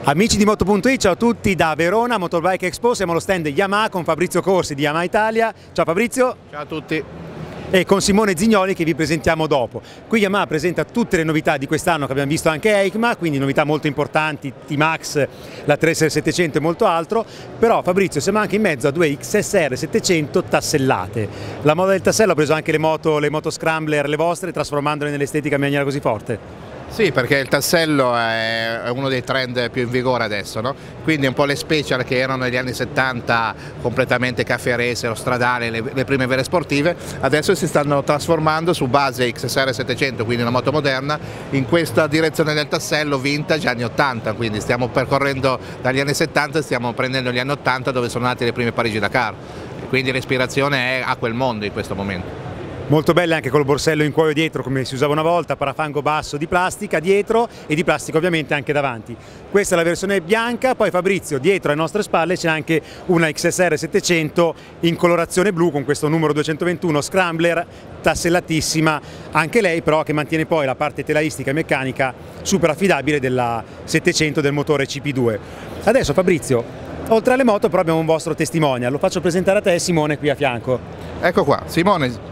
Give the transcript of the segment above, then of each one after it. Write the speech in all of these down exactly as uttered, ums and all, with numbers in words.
Amici di Moto punto it, ciao a tutti da Verona, Motorbike Expo, siamo allo stand Yamaha con Fabrizio Corsi di Yamaha Italia. Ciao Fabrizio. Ciao a tutti. E con Simone Zignoli che vi presentiamo dopo. Qui Yamaha presenta tutte le novità di quest'anno che abbiamo visto anche a EICMA, quindi novità molto importanti, T-Max, la Tracer settecento e molto altro, però Fabrizio siamo anche in mezzo a due X S R settecento tassellate. La moda del tassello ha preso anche le moto, le moto scrambler, le vostre, trasformandole nell'estetica in maniera così forte? Sì, perché il tassello è uno dei trend più in vigore adesso, no? Quindi un po' le special che erano negli anni settanta completamente caffè racer o stradale, le, le prime vere sportive, adesso si stanno trasformando su base X S R settecento, quindi una moto moderna, in questa direzione del tassello vintage anni ottanta, quindi stiamo percorrendo dagli anni settanta e stiamo prendendo gli anni ottanta dove sono nati le prime Parigi-Dakar, quindi l'ispirazione è a quel mondo in questo momento. Molto belle anche col borsello in cuoio dietro come si usava una volta, parafango basso di plastica dietro e di plastica ovviamente anche davanti. Questa è la versione bianca, poi Fabrizio dietro alle nostre spalle c'è anche una X S R settecento in colorazione blu con questo numero duecentoventuno Scrambler, tassellatissima, anche lei però che mantiene poi la parte telaistica e meccanica super affidabile della settecento del motore C P due. Adesso Fabrizio, oltre alle moto però abbiamo un vostro testimonial, lo faccio presentare a te Simone qui a fianco. Ecco qua, Simone.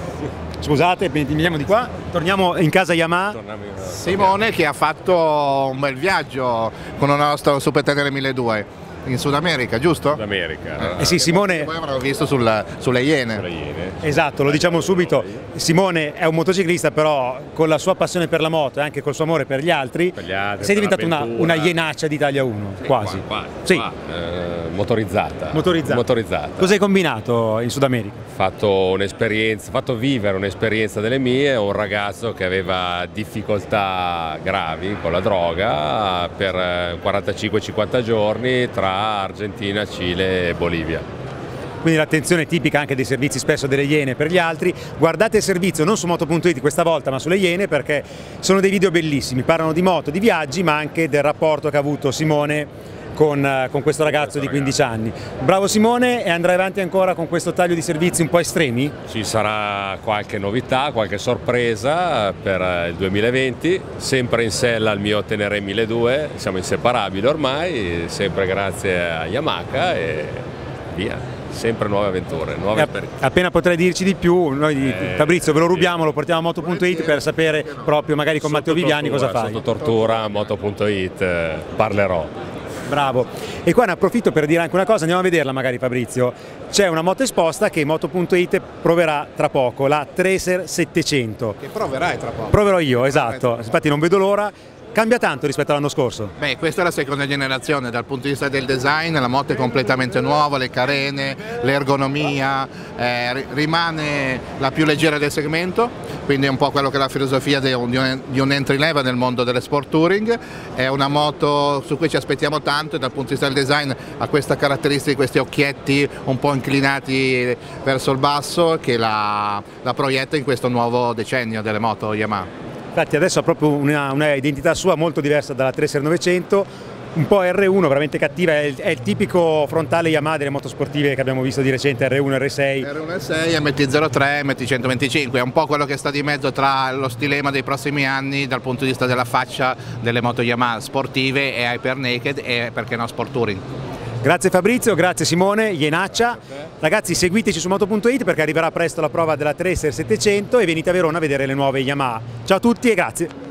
Scusate, veniamo di qua, torniamo in casa Yamaha. Simone che ha fatto un bel viaggio con una nostra Super Tenere milleduecento in Sud America, giusto? Sud America. Eh, eh sì, Simone. Poi avrò visto sulla, sulle Iene. Sulle Iene. Esatto, lo diciamo subito. Simone è un motociclista, però con la sua passione per la moto e anche col suo amore per gli altri, per gli altri sei diventato una, una ienaccia di Italia uno, sì, quasi. Qua, qua, sì. qua, eh, motorizzata. Motorizzata. motorizzata. Cosa hai combinato in Sud America? Ho fatto un'esperienza, ho fatto vivere un'esperienza delle mie a un ragazzo che aveva difficoltà gravi con la droga per quarantacinque cinquanta giorni tra Argentina, Cile e Bolivia. Quindi l'attenzione tipica anche dei servizi spesso delle Iene per gli altri. Guardate il servizio non su Moto punto it questa volta ma sulle Iene perché sono dei video bellissimi, parlano di moto, di viaggi ma anche del rapporto che ha avuto Simone con, con questo ragazzo di quindici anni. Bravo Simone, e andrai avanti ancora con questo taglio di servizi un po' estremi? Ci sarà qualche novità, qualche sorpresa per il duemilaventi, sempre in sella al mio Tenere milleduecento, siamo inseparabili ormai, sempre grazie a Yamaha e via. Sempre nuove avventure, nuove esperienze. Appena potrai dirci di più, noi di eh, Fabrizio ve lo rubiamo, sì. Lo portiamo a Moto punto it per sapere proprio magari con Sotto Matteo Viviani tortura, cosa fai. Sotto tortura, Moto punto it, eh, parlerò. Bravo. E qua ne approfitto per dire anche una cosa, andiamo a vederla magari Fabrizio. C'è una moto esposta che Moto punto it proverà tra poco, la Tracer settecento. Che proverai tra poco. Proverò io, esatto, infatti non vedo l'ora. Cambia tanto rispetto all'anno scorso? Beh, questa è la seconda generazione, dal punto di vista del design la moto è completamente nuova, le carene, l'ergonomia, eh, rimane la più leggera del segmento, quindi è un po' quello che è la filosofia di un, di un entry level nel mondo delle sport touring. È una moto su cui ci aspettiamo tanto e dal punto di vista del design ha questa caratteristica, questi occhietti un po' inclinati verso il basso che la, la proietta in questo nuovo decennio delle moto Yamaha. Infatti adesso ha proprio una, una identità sua molto diversa dalla Tracer novecento, un po' R uno, veramente cattiva, è il, è il tipico frontale Yamaha delle motosportive che abbiamo visto di recente, R uno, R sei. R uno R sei, M T zero tre, M T centoventicinque, è un po' quello che sta di mezzo tra lo stilema dei prossimi anni dal punto di vista della faccia delle moto Yamaha sportive e hyper naked e perché no sport touring. Grazie Fabrizio, grazie Simone, Ienaccia. Ragazzi seguiteci su Moto punto it perché arriverà presto la prova della Tracer settecento e venite a Verona a vedere le nuove Yamaha. Ciao a tutti e grazie.